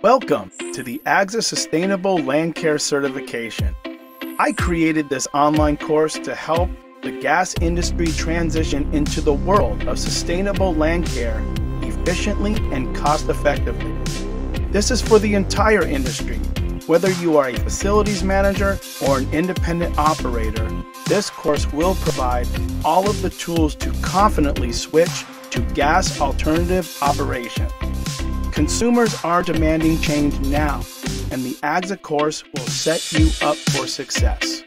Welcome to the AGZA Sustainable Land Care Certification. I created this online course to help the gas industry transition into the world of sustainable land care efficiently and cost-effectively. This is for the entire industry. Whether you are a facilities manager or an independent operator, this course will provide all of the tools to confidently switch to gas alternative operation. Consumers are demanding change now, and the AGZA course will set you up for success.